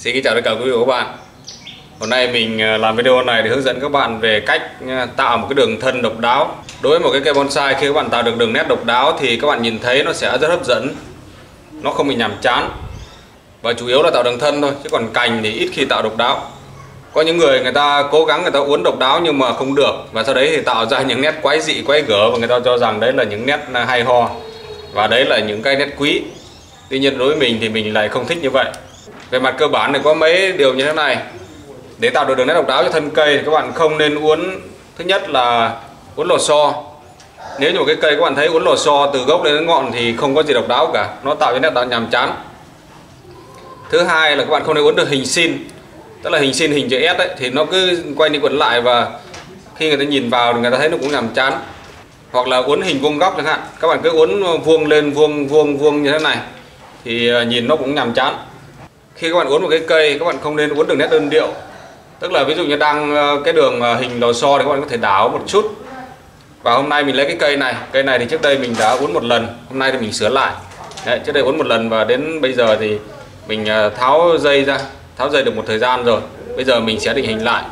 Xin chào tất cả quý vị và các bạn. Hôm nay mình làm video này để hướng dẫn các bạn về cách tạo một cái đường thân độc đáo. Đối với một cái cây bonsai, khi các bạn tạo được đường nét độc đáo thì các bạn nhìn thấy nó sẽ rất hấp dẫn, nó không bị nhàm chán, và chủ yếu là tạo đường thân thôi, chứ còn cành thì ít khi tạo độc đáo. Có những người ta cố gắng người ta uốn độc đáo nhưng mà không được, và sau đấy thì tạo ra những nét quái dị, quái gở, và người ta cho rằng đấy là những nét hay ho và đấy là những cái nét quý. Tuy nhiên đối với mình thì mình lại không thích như vậy. Về mặt cơ bản thì có mấy điều như thế này. Để tạo được đường nét độc đáo cho thân cây thì các bạn không nên uốn. Thứ nhất là uốn lò xo. Nếu như một cái cây các bạn thấy uốn lò xo từ gốc đến ngọn thì không có gì độc đáo cả, nó tạo cho nét độc nhàm chán. Thứ hai là các bạn không nên uốn được hình sin, tức là hình sin, hình chữ S ấy, thì nó cứ quay đi quẩn lại và khi người ta nhìn vào thì người ta thấy nó cũng nhàm chán. Hoặc là uốn hình vuông góc chẳng hạn, các bạn cứ uốn vuông lên vuông như thế này thì nhìn nó cũng nhàm chán. Khi các bạn uốn một cái cây, các bạn không nên uốn đường nét đơn điệu. Tức là ví dụ như đang cái đường hình lò xo thì các bạn có thể đảo một chút. Và hôm nay mình lấy cái cây này thì trước đây mình đã uốn một lần, hôm nay thì mình sửa lại. Đấy, trước đây uốn một lần và đến bây giờ thì mình tháo dây ra, tháo dây được một thời gian rồi. Bây giờ mình sẽ định hình lại.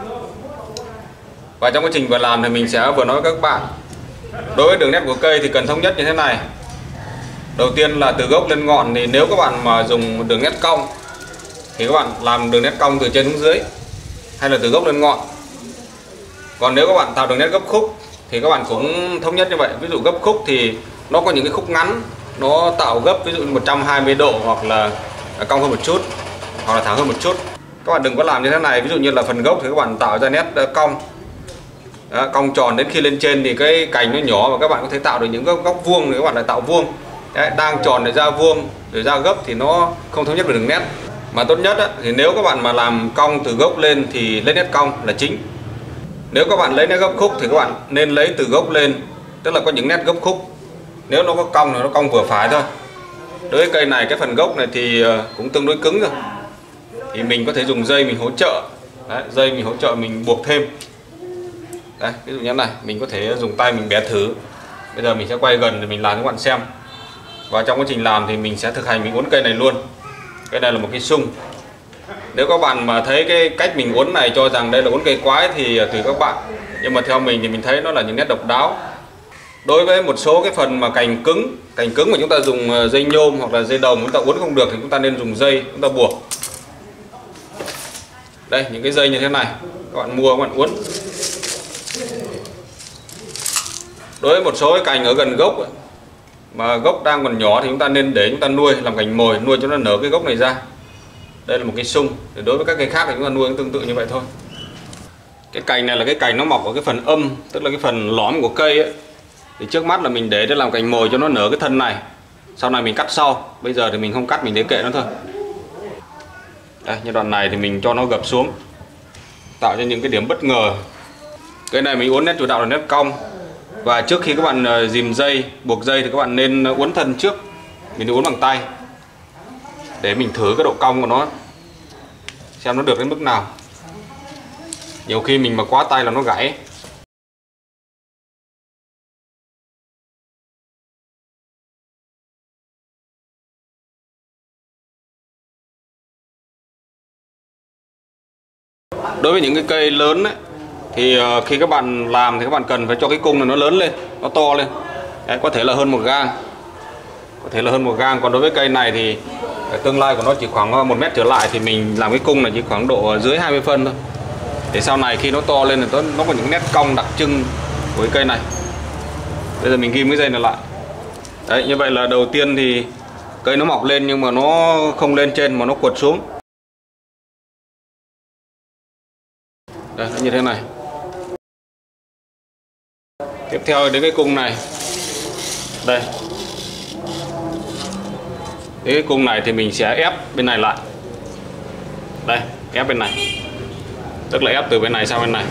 Và trong quá trình vừa làm thì mình sẽ vừa nói với các bạn. Đối với đường nét của cây thì cần thống nhất như thế này. Đầu tiên là từ gốc lên ngọn thì nếu các bạn mà dùng đường nét cong thì các bạn làm đường nét cong từ trên xuống dưới, hay là từ gốc lên ngọn. Còn nếu các bạn tạo đường nét gấp khúc thì các bạn cũng thống nhất như vậy. Ví dụ gấp khúc thì nó có những cái khúc ngắn, nó tạo gấp ví dụ 120 độ, hoặc là cong hơn một chút, hoặc là thẳng hơn một chút. Các bạn đừng có làm như thế này. Ví dụ như là phần gốc thì các bạn tạo ra nét cong. Đó, cong tròn đến khi lên trên thì cái cành nó nhỏ và các bạn có thể tạo được những góc vuông thì các bạn lại tạo vuông. Đấy, đang tròn để ra vuông rồi ra gấp thì nó không thống nhất về đường nét. Mà tốt nhất á, thì nếu các bạn mà làm cong từ gốc lên thì lấy nét cong là chính. Nếu các bạn lấy nét gấp khúc thì các bạn nên lấy từ gốc lên, tức là có những nét gấp khúc. Nếu nó có cong thì nó cong vừa phải thôi. Đối với cây này, cái phần gốc này thì cũng tương đối cứng rồi, thì mình có thể dùng dây mình hỗ trợ. Đấy, dây mình hỗ trợ mình buộc thêm. Đây, ví dụ như thế này, mình có thể dùng tay mình bẻ thử. Bây giờ mình sẽ quay gần để mình làm cho các bạn xem. Và trong quá trình làm thì mình sẽ thực hành mình uốn cây này luôn. Cây này là một cây sung. Nếu các bạn mà thấy cái cách mình uốn này cho rằng đây là uốn cây quái thì tùy các bạn. Nhưng mà theo mình thì mình thấy nó là những nét độc đáo. Đối với một số cái phần mà cành cứng mà chúng ta dùng dây nhôm hoặc là dây đồng, chúng ta uốn không được thì chúng ta nên dùng dây, chúng ta buộc. Đây, những cái dây như thế này các bạn mua, các bạn uốn. Đối với một số cái cành ở gần gốc ấy, mà gốc đang còn nhỏ thì chúng ta nên để chúng ta nuôi làm cành mồi, nuôi cho nó nở cái gốc này ra. Đây là một cây sung. Thì đối với các cây khác thì chúng ta nuôi tương tự như vậy thôi. Cái cành này là cái cành nó mọc ở cái phần âm, tức là cái phần lõm của cây ấy. Thì trước mắt là mình để làm cành mồi cho nó nở cái thân này. Sau này mình cắt sau. Bây giờ thì mình không cắt, mình để kệ nó thôi. Đây, như đoạn này thì mình cho nó gập xuống, tạo cho những cái điểm bất ngờ. Cái này mình uốn nét chủ đạo là nét cong. Và trước khi các bạn dìm dây, buộc dây thì các bạn nên uốn thân trước. Mình uốn bằng tay để mình thử cái độ cong của nó, xem nó được đến mức nào. Nhiều khi mình mà quá tay là nó gãy. Đối với những cái cây lớn ấy, thì khi các bạn làm thì các bạn cần phải cho cái cung này nó lớn lên, nó to lên. Đấy, có thể là hơn 1 gang. Còn đối với cây này thì tương lai của nó chỉ khoảng 1 mét trở lại thì mình làm cái cung này chỉ khoảng độ dưới 20 phân thôi. Để sau này khi nó to lên thì nó có những nét cong đặc trưng của cái cây này. Bây giờ mình ghim cái dây này lại. Đấy, như vậy là đầu tiên thì cây nó mọc lên nhưng mà nó không lên trên mà nó quật xuống. Đây, như thế này. Tiếp theo đến cái cung này. Đây. Cái cung này thì mình sẽ ép bên này lại. Đây, ép bên này. Tức là ép từ bên này sang bên này.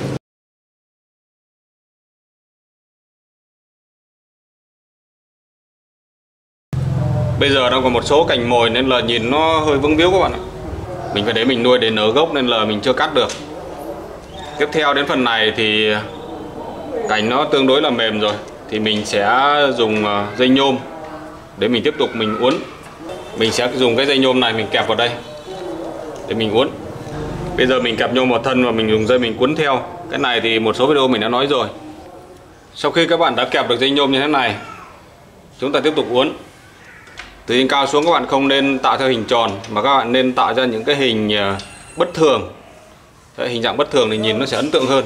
Bây giờ đang còn một số cành mồi nên là nhìn nó hơi vướng víu các bạn ạ. Mình phải để mình nuôi để nở gốc nên là mình chưa cắt được. Tiếp theo đến phần này thì cành nó tương đối là mềm rồi, thì mình sẽ dùng dây nhôm để mình tiếp tục mình uốn. Mình sẽ dùng cái dây nhôm này mình kẹp vào đây để mình uốn. Bây giờ mình kẹp nhôm vào thân và mình dùng dây mình cuốn theo. Cái này thì một số video mình đã nói rồi. Sau khi các bạn đã kẹp được dây nhôm như thế này, chúng ta tiếp tục uốn. Từ trên cao xuống các bạn không nên tạo theo hình tròn, mà các bạn nên tạo ra những cái hình bất thường. Đấy, hình dạng bất thường thì nhìn nó sẽ ấn tượng hơn.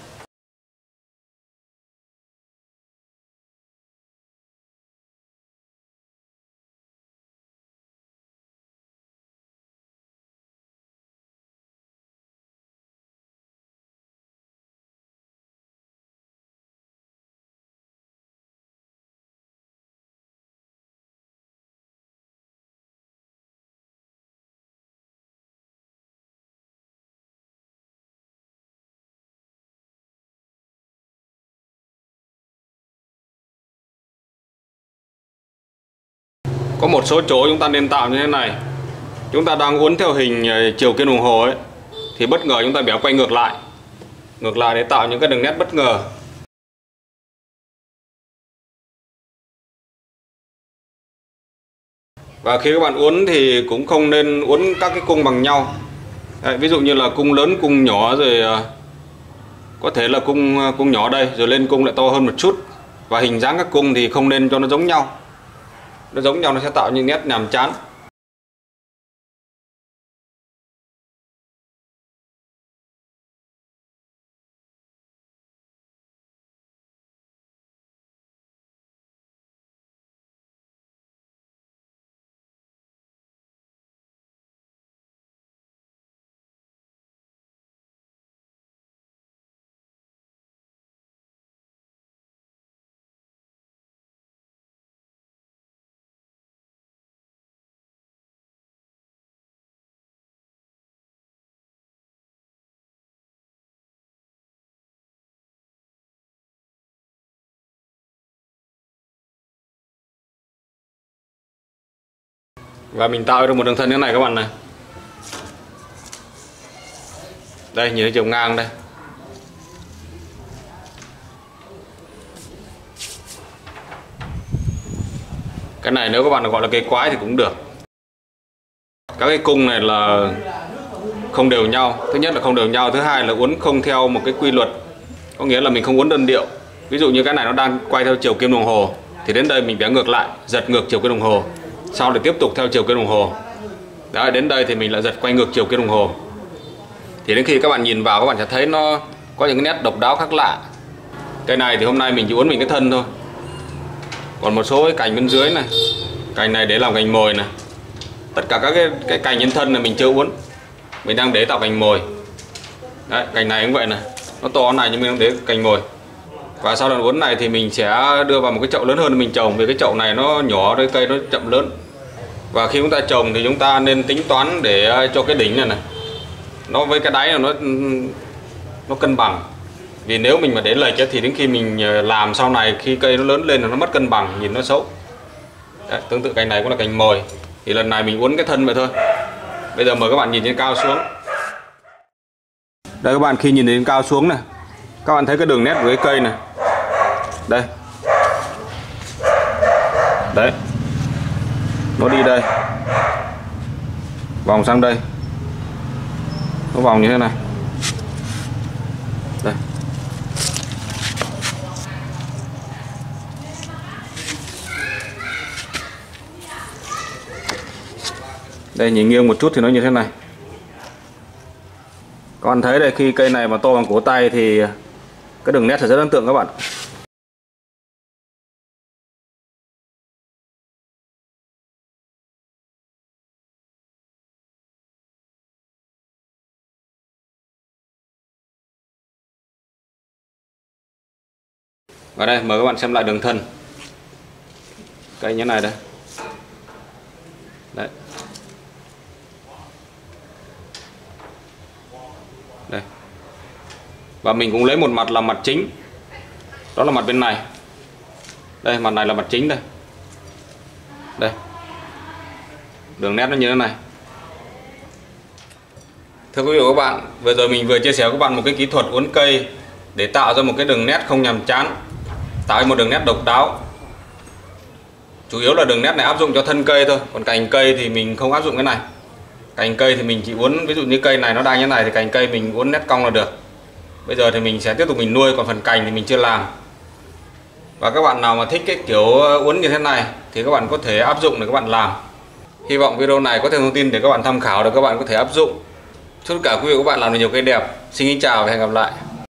Có một số chỗ chúng ta nên tạo như thế này. Chúng ta đang uốn theo hình chiều kim đồng hồ ấy, thì bất ngờ chúng ta béo quay ngược lại để tạo những cái đường nét bất ngờ. Và khi các bạn uốn thì cũng không nên uốn các cái cung bằng nhau. Đấy, ví dụ như là cung lớn, cung nhỏ, rồi có thể là cung nhỏ đây rồi lên cung lại to hơn một chút. Và hình dáng các cung thì không nên cho nó giống nhau. Nó giống nhau nó sẽ tạo những nét nhàm chán. Và mình tạo được một đường thân như thế này các bạn này. Đây, nhìn thấy chiều ngang đây. Cái này nếu các bạn gọi là cây quái thì cũng được. Các cái cung này là không đều nhau. Thứ nhất là không đều nhau, thứ hai là uốn không theo một cái quy luật. Có nghĩa là mình không uốn đơn điệu. Ví dụ như cái này nó đang quay theo chiều kim đồng hồ, thì đến đây mình bẻ ngược lại, giật ngược chiều kim đồng hồ, sau để tiếp tục theo chiều kim đồng hồ. Đấy, đến đây thì mình lại giật quay ngược chiều kim đồng hồ. Thì đến khi các bạn nhìn vào, các bạn sẽ thấy nó có những cái nét độc đáo khác lạ. Cây này thì hôm nay mình chỉ uốn mình cái thân thôi. Còn một số cái cành bên dưới này, cành này để làm cành mồi này. Tất cả các cái cành trên thân này mình chưa uốn, mình đang để tạo cành mồi. Đấy, cành này cũng vậy này, nó to này nhưng mình đang để cành mồi. Và sau lần uốn này thì mình sẽ đưa vào một cái chậu lớn hơn để mình trồng, vì cái chậu này nó nhỏ, cái cây nó chậm lớn. Và khi chúng ta trồng thì chúng ta nên tính toán để cho cái đỉnh này nó với cái đáy là nó cân bằng. Vì nếu mình mà để lệch thì đến khi mình làm sau này, khi cây nó lớn lên là nó mất cân bằng, nhìn nó xấu. Đấy, tương tự cành này cũng là cành mồi. Thì lần này mình uốn cái thân vậy thôi. Bây giờ mời các bạn nhìn trên cao xuống. Đây các bạn, khi nhìn trên cao xuống này, các bạn thấy cái đường nét của cái cây này. Đây. Đấy. Nó đi đây, vòng sang đây, nó vòng như thế này. Đây. Đây, nhìn nghiêng một chút thì nó như thế này. Các bạn thấy đây, khi cây này mà to bằng cổ tay thì cái đường nét sẽ rất ấn tượng các bạn. Và đây, mời các bạn xem lại đường thân cây như thế này đây. Đấy. Đây. Và mình cũng lấy một mặt là mặt chính. Đó là mặt bên này. Đây, mặt này là mặt chính đây. Đây. Đường nét nó như thế này. Thưa quý vị và các bạn, vừa rồi mình vừa chia sẻ với các bạn một cái kỹ thuật uốn cây để tạo ra một cái đường nét không nhàm chán, tạo ra một đường nét độc đáo. Chủ yếu là đường nét này áp dụng cho thân cây thôi, còn cành cây thì mình không áp dụng cái này. Cành cây thì mình chỉ uốn, ví dụ như cây này nó đang như này thì cành cây mình uốn nét cong là được. Bây giờ thì mình sẽ tiếp tục mình nuôi, còn phần cành thì mình chưa làm. Và các bạn nào mà thích cái kiểu uốn như thế này thì các bạn có thể áp dụng để các bạn làm. Hy vọng video này có thêm thông tin để các bạn tham khảo, để các bạn có thể áp dụng. Chúc tất cả quý vị và các bạn làm được nhiều cây đẹp. Xin kính chào và hẹn gặp lại.